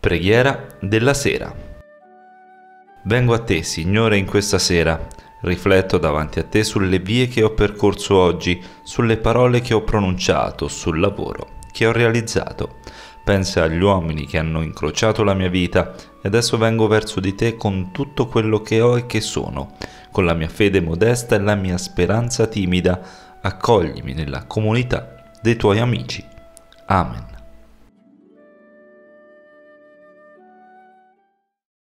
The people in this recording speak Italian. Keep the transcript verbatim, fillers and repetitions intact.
Preghiera della sera. Vengo a te, Signore, in questa sera. Rifletto davanti a te sulle vie che ho percorso oggi, sulle parole che ho pronunciato, sul lavoro che ho realizzato. Pensa agli uomini che hanno incrociato la mia vita e adesso vengo verso di te con tutto quello che ho e che sono, con la mia fede modesta e la mia speranza timida. Accoglimi nella comunità dei tuoi amici. Amen.